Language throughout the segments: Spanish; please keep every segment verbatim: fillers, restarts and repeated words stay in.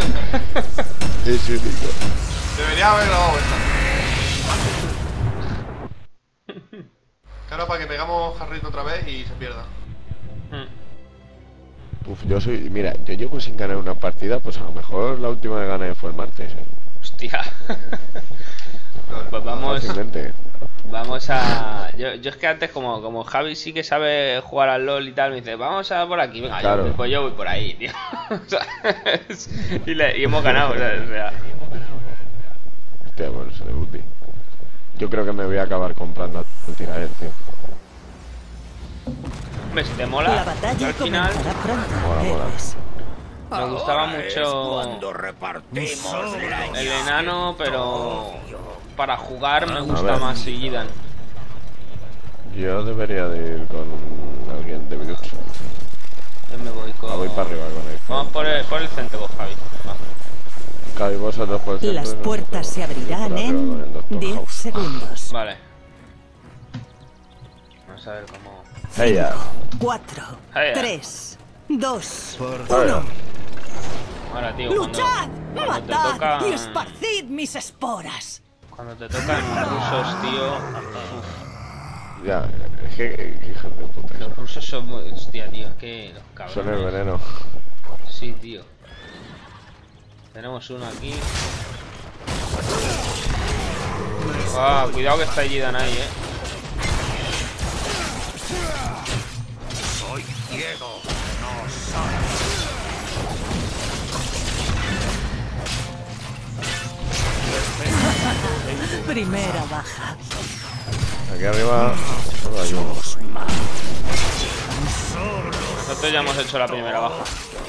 Es único. Debería haber grabado esta. Claro, para que pegamos jarrito otra vez y se pierda. Uf, yo soy... Mira, yo llevo sin ganar una partida, pues a lo mejor la última que gané fue el martes, eh. Hostia. Pues vamos... Fácilmente. Vamos a... Yo, yo es que antes, como, como Javi sí que sabe jugar al LOL y tal, me dice, vamos a por aquí, venga, Claro. yo, pues yo voy por ahí, tío. y, le, y hemos ganado, ¿sabes? O sea... Hostia, bueno, se debuti. Yo creo que me voy a acabar comprando el tiraer, tío. Hombre, si te mola, La batalla al final comenzará pronto. Mola, mola. héroes. me gustaba mucho Cuando repartimos el enano, pero para jugar me A gusta ver. más Illidan. Yo debería de ir con alguien de Virus. Yo me voy con... Ah, voy para arriba con él. Vamos por el, por el centro, Javi. Va. Cabe vosotros por el centro. Las y puertas nosotros se abrirán por arriba con el en doctor diez House. segundos. Vale. Vamos a ver cómo... Hey, ya. cuatro, Hey, ya. tres, dos, Hey, ya. Ahora, tío, cuando, ¡luchad! cuando te ¡Matad toca... y esparcid mis esporas! Cuando te tocan rusos, tío... Uf, Ya, es que, que hijos de puta. los rusos son muy... Hostia, tío, es que los cabrones... Son el veneno. Sí, tío. Tenemos uno aquí. Ah, cuidado que está Illidan ahí, eh. soy ciego, no sordo. Primera baja. Aquí arriba solo hay uno. Nosotros ya hemos hecho la primera baja.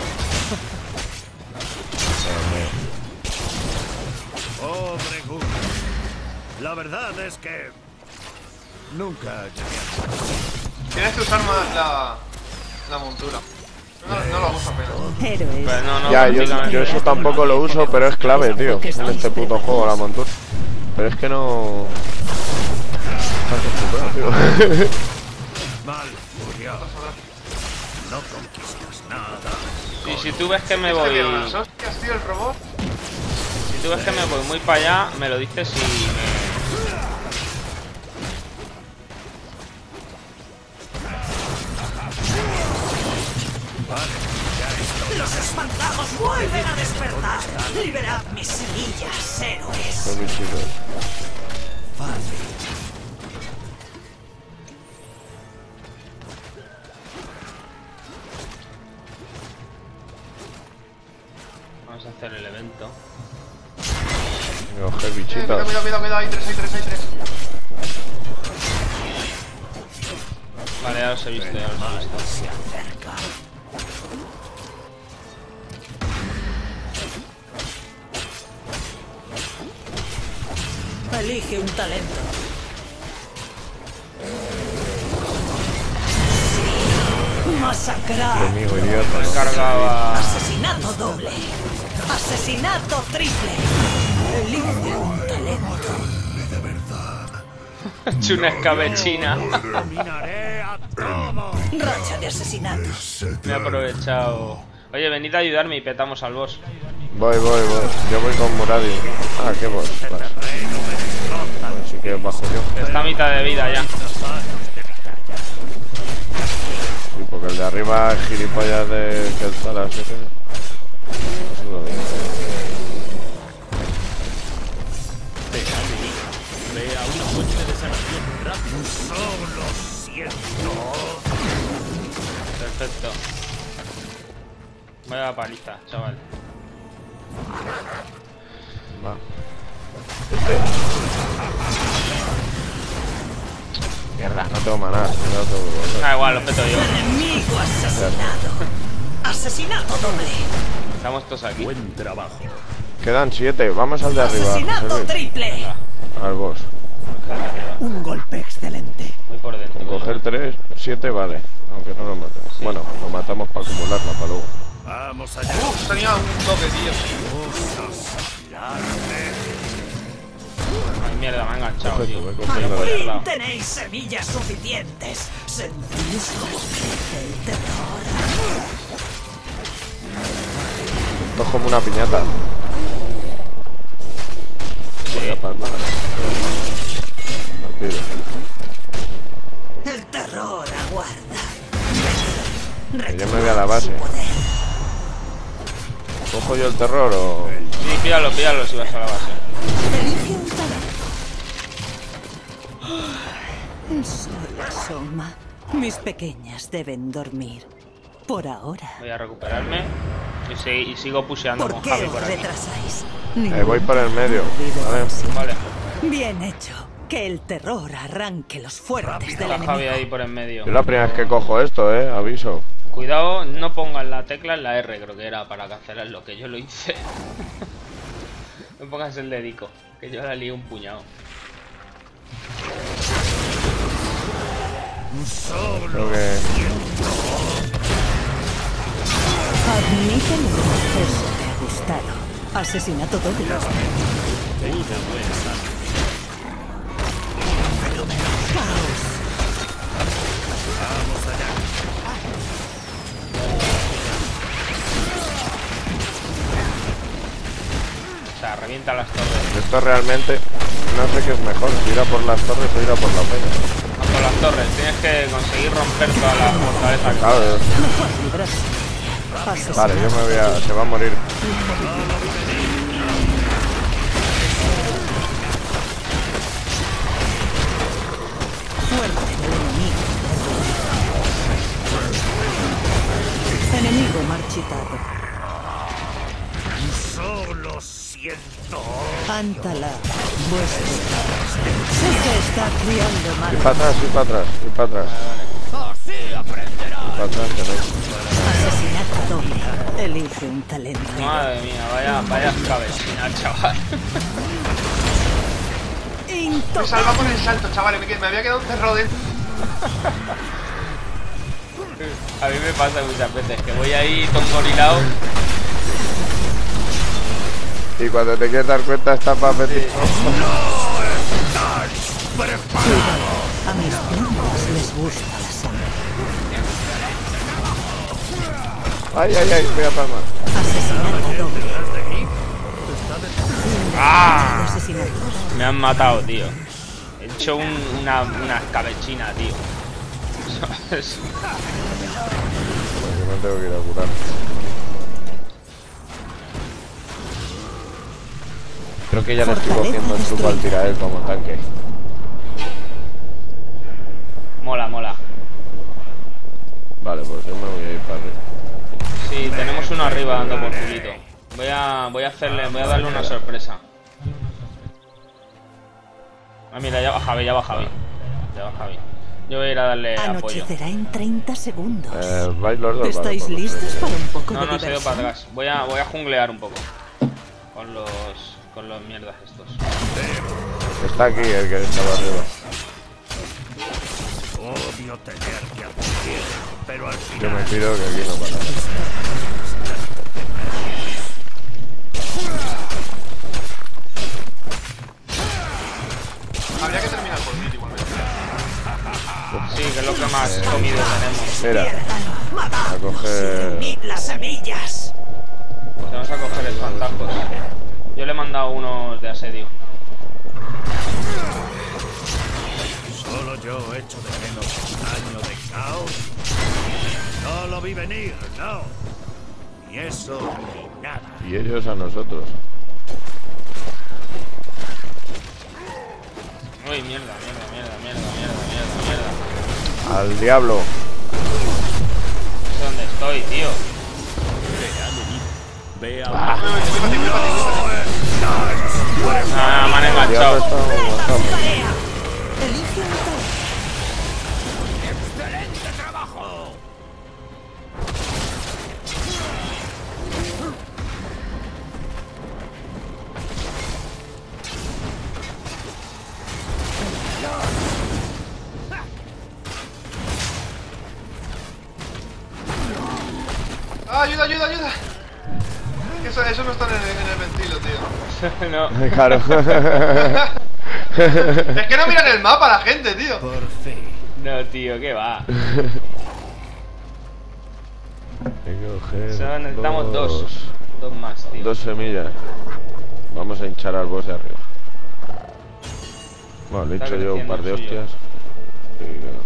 Pobre Gus. La verdad es que nunca llegué Tienes que usar más la, la montura. No, no la uso apenas. Héroes. Pero no, no, Ya, yo, prácticamente. yo eso tampoco lo uso, pero es clave, tío, en este puto juego la montura. Pero es que no... Está acostumbrado, tío. mal, Uriel. No conquistas nada. Y si tú ves que me ¿Viste voy... bien unas hostias, tío, el robot? Si tú ves que me voy muy para allá, me lo dices y me... Los espantagos vuelven a despertar. Liberad mis semillas, héroes. Son mis chicos. Vamos a hacer el evento. Me coger Eh, bichitos. cuidado, cuidado, cuidado, cuidado, hay tres, hay tres, hay tres. Vale, ya los he visto, ya los he visto. Se acerca. Elige un talento. Masacrar. Amigo idiota, ¿no? Cargaba... Asesinato doble. Asesinato triple. Elige un talento. He hecho una escabechina. Dominaré a todos. Racha de asesinatos. Me he aprovechado. Oye, venid a ayudarme y petamos al boss. Voy, voy, voy. Yo voy con Muradi. Ah, qué boss. Vale. Así que bajo yo. Está a mitad de vida ya. Sí, porque el de arriba es gilipollas de que está a las siete. Eso lo digo. Solo siento. Perfecto. Vaya paliza, chaval. Va. Mierda, no tengo maná. No tengo que Ah, igual, lo peto yo. Enemigo asesinado. Asesinato doble. Estamos todos aquí. Buen trabajo. Quedan siete. Vamos al de arriba. Asesinato José Luis. triple. Al boss. Un golpe excelente. Muy por dentro. Con coger tres, siete vale. Aunque no lo maten. Bueno, lo matamos para acumularla para luego. Vamos allá. Uf, tenía un toque, tío. Ay, mierda, me ha enganchado, Coge tío. tú, ve Al cogiendo la fin verdad. tenéis semillas suficientes. Sentís como crece el terror. Esto es como una piñata. Voy a palmar. Al tiro. El terror aguarda. Que yo me voy a la base. ¿Cojo yo el terror o...? Sí, pídalo, pídalo si vas a la base. Elige un talón. Soy Soma. Mis pequeñas deben dormir. Por ahora. Voy a recuperarme. Y, si- y sigo pusheando ¿Por con qué Javi os por aquí. retrasáis? Eh, voy por el medio. Vale. Vale. Bien hecho. Que el terror arranque los fuertes del Está Javi ahí enemigo. por en medio. Es la primera vez que cojo esto, eh. Aviso. Cuidado, no pongas la tecla en la R, creo que era para cancelar lo que yo lo hice. No pongas el dedico, que yo la lié un puñado. Creo que... Admítelo. Eso te ha gustado. Asesinato doble. Caos. O sea, revienta las torres. Esto realmente... No sé qué es mejor, si ir a por las torres o ir a por la peña. No por las torres, tienes que conseguir romper toda la fortaleza. que- Claro, Mejor librarse. Asesinato. vale, yo me voy a... Se va a morir. Fuerte del enemigo. Enemigo marchitado. Solo siento. Antala. Vuestro caos. Se está criando Ir mal. para atrás, ir para atrás, ir para atrás. Así aprenderás. Ir para atrás, que no. Asesinato doble. Elige un talento. Madre mía, vaya, vaya cabecina, chaval. Me Intocable. salva con el salto, chavales. Me, que- me había quedado un terror dentro. A mí me pasa muchas veces que voy ahí tongorilado. Y cuando te quieres dar cuenta está para meter. A mis puños les gusta la sangre. Ay, ay, ay, voy a palmar. Asesinato doble. ¡Ah! Asesinato. Me han matado, tío. He hecho un, una, una escabechina, tío. ¿Sabes? Yo me tengo que ir a curar. Creo que ya le estoy cogiendo el truco al tirar como tanque. Mola, mola. Vale, pues yo me voy a ir para arriba. Sí, tenemos uno arriba dando por culito. Voy a, voy a hacerle, voy a darle una sorpresa. Ah, mira, ya va Javi, ya va Javi. Ya va Javi. Yo voy a ir a darle apoyo. Anochecerá en treinta segundos. Eh, vais los dos. vale, ¿Estáis pues, listos para un poco No, de no, se ha ido diversión? para atrás. Voy a, voy a junglear un poco. Con los, con los mierdas estos. Está aquí el que estaba arriba. Odio tener que admitir, pero al Yo final me pido que aquí no pasa. Habría que terminar por mí igualmente. Sí, que es lo que más comido tenemos. Mira, a coger... Unid las semillas. Pues vamos a coger el fantasma. Yo le he mandado unos de asedio. solo yo echo de menos un año de caos. No lo vi venir, no. Ni eso ni nada. Y ellos a nosotros. Uy, mierda, mierda, mierda, mierda, mierda, mierda, mierda. Al diablo. No sé dónde estoy, tío. Ve a Ah, Ah, me han el diablo enganchado. está aguantado. Elige un talón. ¡Excelente trabajo! ¡Ah, ayuda, ayuda, ayuda! Eso, eso no está en el, en el ventilo, tío. No. Claro. Es que no miran el mapa la gente, tío. Por fin. No, tío, ¿qué va? Hay que coger Solo necesitamos dos. Dos más, tío. Dos semillas. Vamos a hinchar al boss de arriba. Bueno, le he Está hecho yo un creciendo par de el suyo. hostias. Y nada.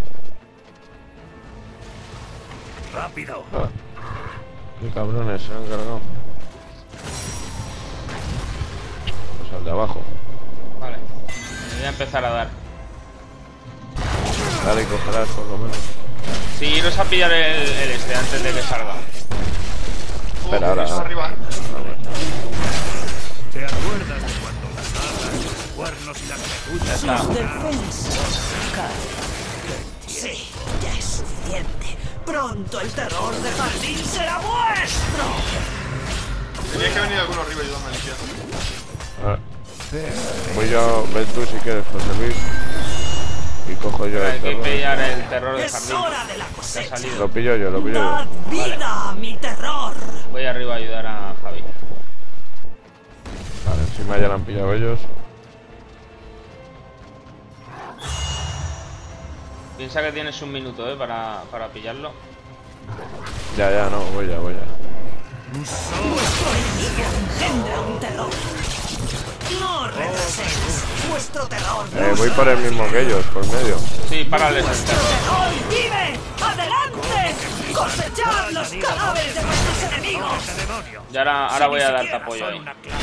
¡Rápido! Ah, qué cabrones se han cargado. Pues al de abajo. Vale. Voy a empezar a dar. Dale y cogerás por lo menos. Sí, iros a pillar el, el este antes de que salga. Espera, Oh, ahora. eso arriba. ¿Te acuerdas de cuando las alas, los cuernos y las Ya pezuñas está. Sus defensas caen. Sí, ya es suficiente. Pronto el terror de Jardín será vuestro. Tenía que venir alguno arriba y ayudarme a limpiar. Ah. Voy yo, ven tú si quieres, José Luis. Y cojo yo Hay el que terror. pillar el terror de Es jardín. hora de la Que ha cosecha. salido. Lo pillo yo, lo pillo Dad yo. vida a mi terror. Voy arriba a ayudar a Javi. Vale, encima ya lo han pillado ellos. Piensa que tienes un minuto, eh, para, para pillarlo. Ya, ya, no, voy ya, voy ya. Vuestro enemigo engendra un terror. No retraséis. Vuestro terror. Eh, voy por el mismo que ellos, por medio. Sí, párales el terror. ¡Terror vive! ¡Adelante! ¡Cosechad los cadáveres de vuestros enemigos! ¡Qué demonio! Y ahora, ahora Si voy ni a darte siquiera apoyo son ahí. una clase.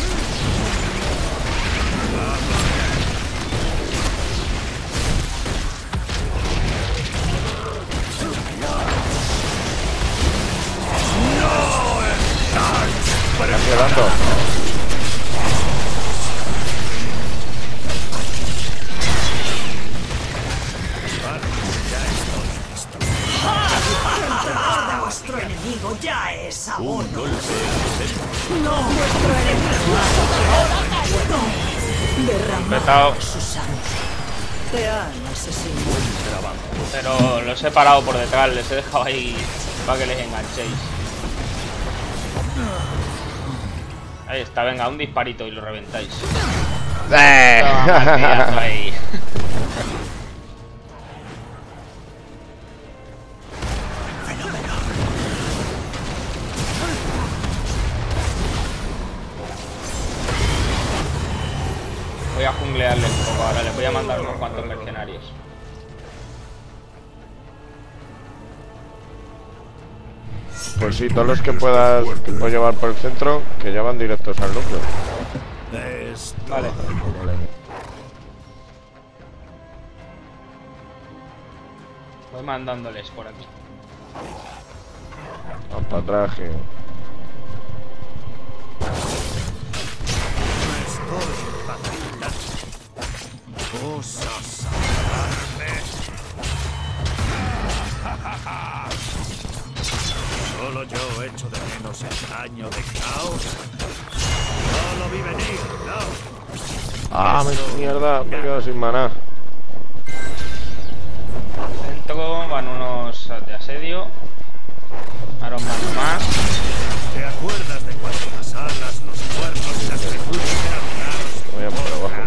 ¿Están quedando? El terror de vuestro enemigo ya es abono. No, vuestro enemigo no. Derramad Petao. su sangre. Te han asesinado. Pero los he parado por detrás, les he dejado ahí para que les enganchéis. Ahí está, venga, un disparito y lo reventáis. Toma, martillazo ahí. Voy a junglearles un poco ahora, les voy a mandar unos cuantos mercenarios. Pues sí, todos los que puedas que puedas llevar por el centro, que ya van directos al núcleo. Esto. Vale. Voy mandándoles por aquí. Van para atrás, que... Me estoy impacientando. Osas hablarme. Solo yo echo de menos el daño de caos. No lo vi venir, no. Ah, me mierda, me he quedado sin maná. Dentro van unos de asedio. Ahora un mano más. ¿Te acuerdas de cuando las alas, los cuernos y las pezuñas eran raros? Voy a por abajo.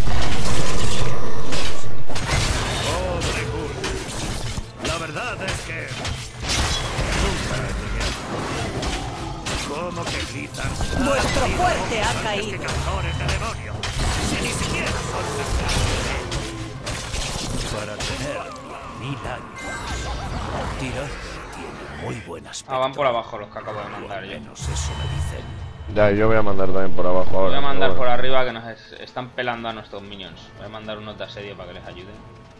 Pobre Gull. La verdad es que nunca llegué a... ¿Cómo que gritan? Vuestro fuerte ha ¡Qué caído. cazadores de demonio! Si ni siquiera son una clase. Para tener mil años, Tirar tiene muy buen aspecto. Ah, van por abajo los que acabo de O mandar al yo. menos eso me dicen. Ya, yo voy a mandar también por abajo ahora. Voy a mandar pero por bueno. arriba que nos es- están pelando a nuestros minions. Voy a mandar unos de asedio para que les ayuden.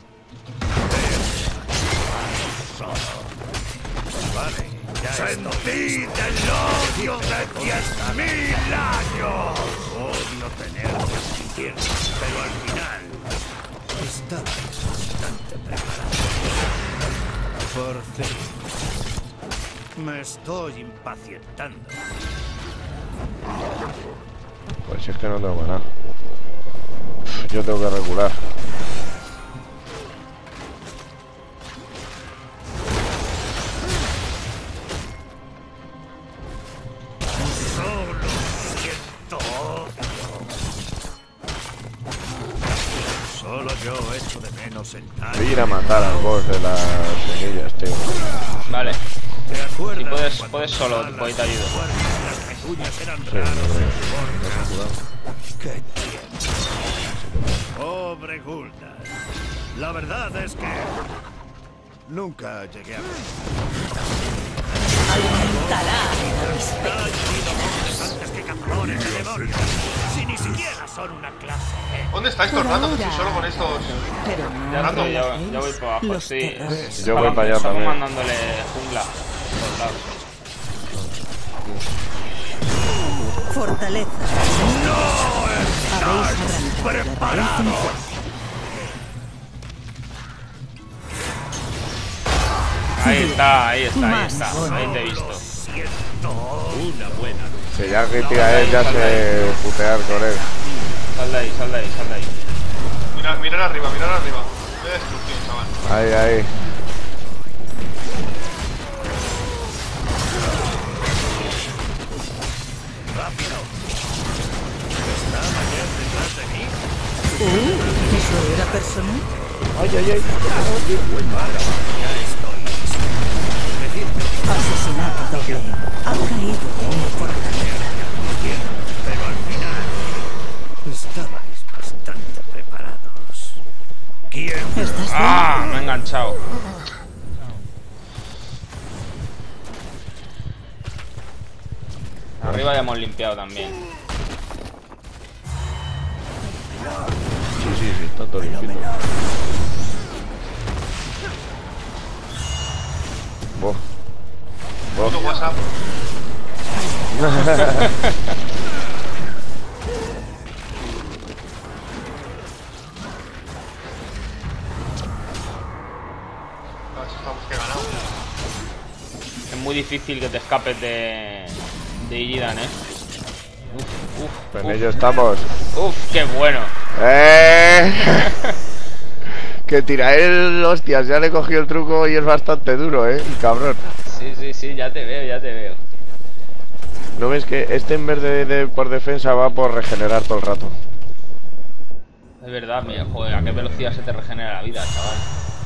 Vale, ya sentid el odio de diez mil años. Odio tener que admitirlo, pero al final estaba bastante preparado. Por fin, me estoy impacientando. Pues si es que no tengo maná. Yo tengo que regular. Solo siento odio. Solo yo echo de menos el daño. Voy a ir a matar al boss de las semillas, tío. Vale. ¿Te acuerdas Si puedes- cuando puedes las solo, alas, voy y te ayudo. los cuernos y las las uñas eran raros en su boca. ¡Qué tiempo! Pobre Gul'dan. La verdad es que nunca llegué a ver. Aumentará la Ha habido hombres antes que cazadores de demonios. Si ni siquiera son una clase. ¿eh? ¿Dónde estáis todo el rato? Que estoy solo con estos. Pero no Ya, Rato. estoy, ya, ya voy para abajo, Los sí. terrores. Yo voy para allá Estamos también. mandándole jungla por todos lados. Fortaleza. ¡No Habéis estáis arrancado la raíz preparados! inferior. Ahí está, ahí está, ahí Más está. bueno. Ahí te he visto. Siento una buena noche. Si ya que tira él, ya sé putear con él. Sal de ahí, sal de ahí, sal de ahí. Mira, mirar arriba, mirar arriba. Qué destrucción, chaval. Ahí, ahí. ¡Rápido! ¿Están ayer detrás de mí? Uh, ¿eso era personal? Ay, ay, ay. Ya estoy listo. Decidme. Asesinato doble. Ha caído en fortaleza. Pero al final estabais bastante preparados. ¿Quién? ¿Estás bien? ¡Ah! Me he enganchado. Arriba ya hemos limpiado también. Sí, sí, sí, está todo limpito. Boh. Boh. Puto WhatsApp. Ah, estamos que ganamos. Es muy difícil que te escapes de... de Illidan, eh. Uf, uf, En uf. ello estamos. Uf, qué bueno. ¡Eh! Que tira él, hostias, ya le cogió el truco y es bastante duro, eh, el cabrón. Sí, sí, sí, ya te veo, ya te veo. ¿No ves que este en vez de, de por defensa va por regenerar todo el rato? Es verdad, mira, joder, a qué velocidad se te regenera la vida, chaval.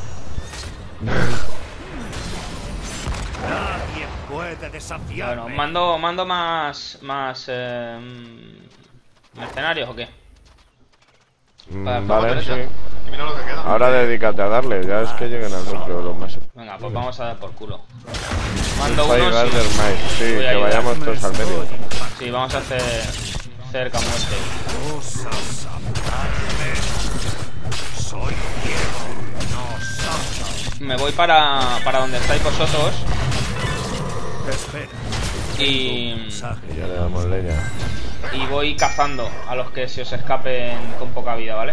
Nadie puede desafiarme. Bueno, mando, mando más, más, eh, mercenarios o qué. Mm, Para- vale, para sí. derecha. Y mira lo que queda. Ahora dedícate a darle, ya es que lleguen al núcleo los más. Venga, pues vamos a dar por culo. Mando Five uno, Garden sí. Mice, sí, Voy a que ayudar. vayamos todos al medio. Sí, vamos a hacer cerca muerte. Osas amarme. Soy ciego, no sordo. Me voy para, para donde estáis vosotros Espera. y, Mensaje. Ya le damos leña. y voy cazando a los que se os escapen con poca vida, ¿vale?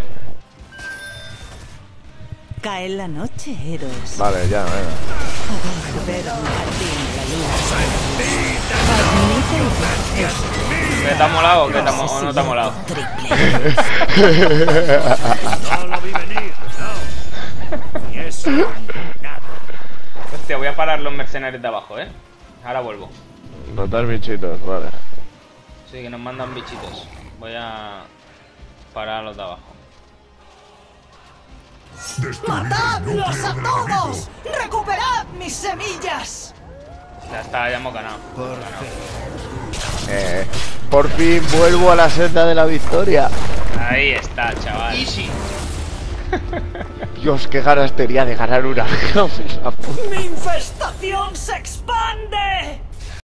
Cae la noche, héroes. Vale, ya, venga. Poder ver un jardín de la luna. Magnífico. Eso. ¿Que te ha molado o, que te ha mo- o no te ha molado? Triple. No lo vi venir, no. Ni eso, ni nada. Hostia, voy a parar los mercenarios de abajo, ¿eh? Ahora vuelvo. Notar bichitos, vale. Sí, que nos mandan bichitos. Voy a parar a los de abajo. ¡Matadlos a todos! ¡Recuperad mis semillas! Ya está, ya hemos ganado. Por fin. Eh, por fin vuelvo a la senda de la victoria. Ahí está, chaval. Easy. Dios, qué ganas tenía de ganar una. ¡Mi infestación se expande!